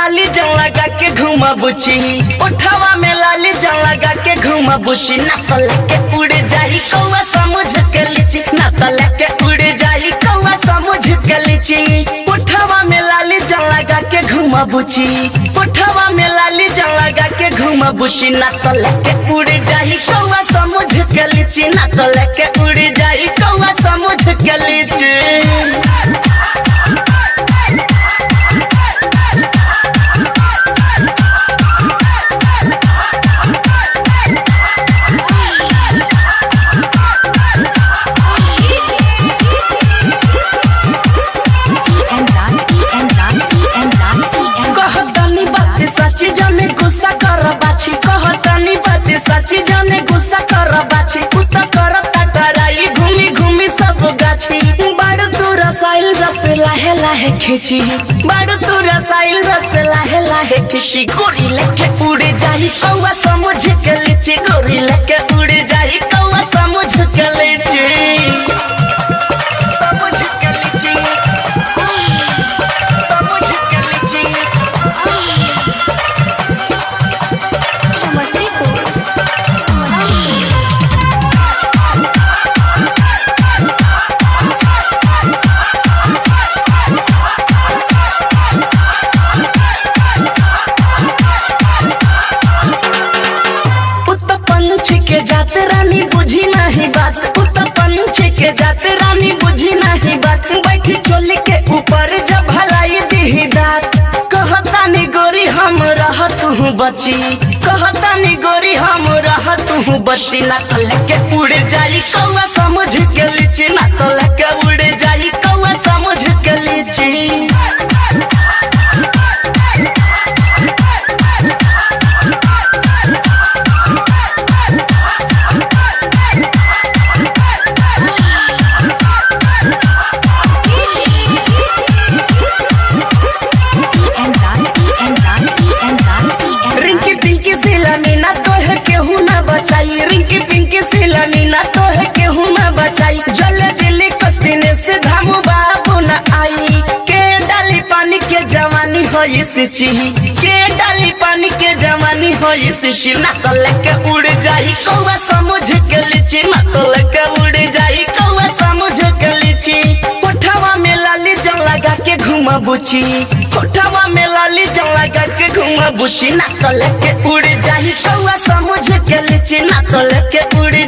लाली जंग लगा के घूमा बुची, उठावा में लाली जंग लगा के घूमा बुची। ना तो लेके उड़ जाही कौवा समझ के लीची, ना तो लेके उड़ जाही कौवा समझ के लीची। उठावा में लाली जंग लगा के घूमा बुची, उठावा में लाली जंग लगा के घूमा बुची। ना तो लेके उड़ जाही कौवा समझ के लीची, ना तो लेके उड़ जाही कौवा समझ के लीची। सच्ची जाने गुस्सा कर बाछी, उता कर टटराई घूमी घूमी सब गाछी। बाड़ तू रसाइल रस लाहे लाहे खींची, बाड़ तू रसाइल रस लाहे लाहे खींची। गोरी लेके उड़ जाही कौवा समझ के लीची, गोरी लेके उड़ जाही कौवा समझ के लीची, समझ के लीची, समझ के लीची। के जाते रानी बुझी नहीं बात, उता पंछी के जाते रानी बुझी नहीं बात। बैठी चोली के ऊपर जब भलाई दी दात, कहता नी गोरी हम रह तू बची, कहता नी गोरी हम रह तू बची। ना तो लेके उड़ जाई कौवा समझ के लीची, ना तो लेके उड़ जाई कौवा समझ के लीची। रिंकी पिंकी सिलानी ना तो है केहू ना बचाई, रिंकी पिंकी सिलानी ना तो है केहू ना बचाई। जले दिल्ली कस्तीने से धामू बाबू ना आई, के डाली पानी के जवानी हो सिची, के डाली पानी के जवानी हो सिची। ना तो लेके उड़ जाही कौवा समझ के लीची, ना तो लेके उड़ जाही कौवा समझ के लीची। उठावा में लाली जंग लगा के घूमा बुची, उठावा में लाली जंग लगा के घूमा बुची। ना तो लेके उड़ जाही कौवा समझ के लीची, ना तो लेके उड़